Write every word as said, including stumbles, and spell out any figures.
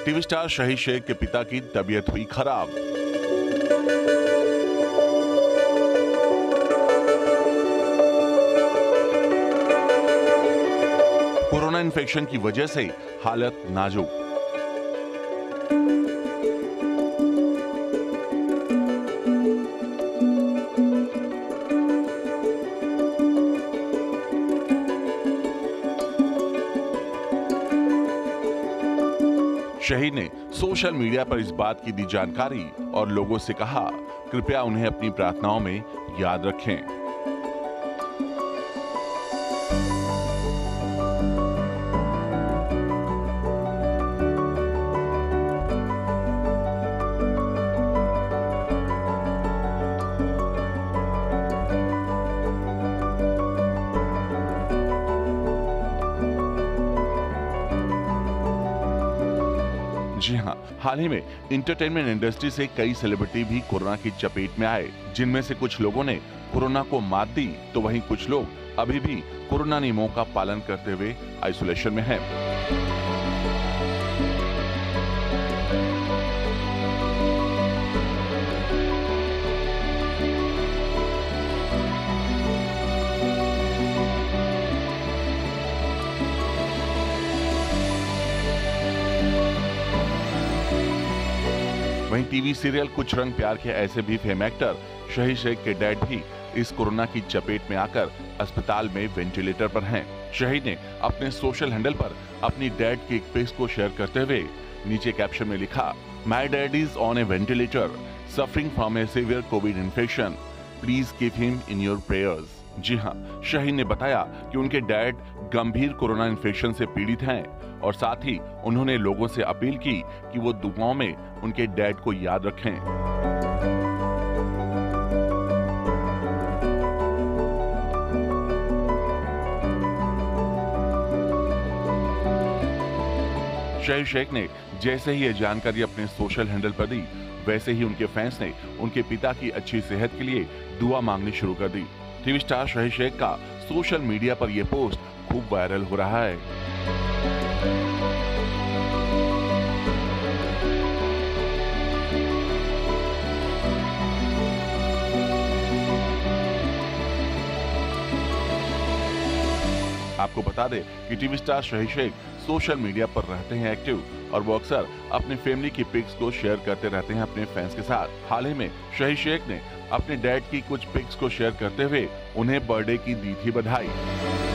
TV star शहीद शेख के पिता की तबीयत हुई खराब। कोरोना इन्फेक्शन की वजह से हालत नाजुक। शहीद ने सोशल मीडिया पर इस बात की दी जानकारी और लोगों से कहा, कृपया उन्हें अपनी प्रार्थनाओं में याद रखें। जी हाँ, हाल ही में इंटरटेनमेंट इंडस्ट्री से कई सेलिब्रिटी भी कोरोना की चपेट में आए, जिनमें से कुछ लोगों ने कोरोना को मात दी, तो वहीं कुछ लोग अभी भी कोरोना नियमों का पालन करते हुए आइसोलेशन में हैं। वहीं टीवी सीरियल कुछ रंग प्यार के ऐसे भी फेम एक्टर शहीद शेख के डैड भी इस कोरोना की चपेट में आकर अस्पताल में वेंटिलेटर पर हैं। शहीद ने अपने सोशल हैंडल पर अपनी डैड की एक पिक्स को शेयर करते हुए नीचे कैप्शन में लिखा, my dad is on a ventilator suffering from a severe covid infection, please keep him in your prayers. जी हाँ, शहीद ने बताया कि उनके डैड गंभीर कोरोना इन्फेक्शन से पीड़ित हैं और साथ ही उन्होंने लोगों से अपील की कि वो दुआओं में उनके डैड को याद रखें। शहीद शेख ने जैसे ही ये जानकारी अपने सोशल हैंडल पर दी, वैसे ही उनके फैंस ने उनके पिता की अच्छी सेहत के लिए दुआ मांगनी शुरू कर दी। टीवी स्टार शहीद शेख का सोशल मीडिया पर यह पोस्ट खूब वायरल हो रहा है। आपको बता दें कि टीवी स्टार शहीद शेख सोशल मीडिया पर रहते हैं एक्टिव और वो अक्सर अपनी फैमिली की पिक्स को शेयर करते रहते हैं अपने फैंस के साथ। हाल ही में शहीद शेख ने अपने डैड की कुछ पिक्स को शेयर करते हुए उन्हें बर्थडे की दी थी बधाई।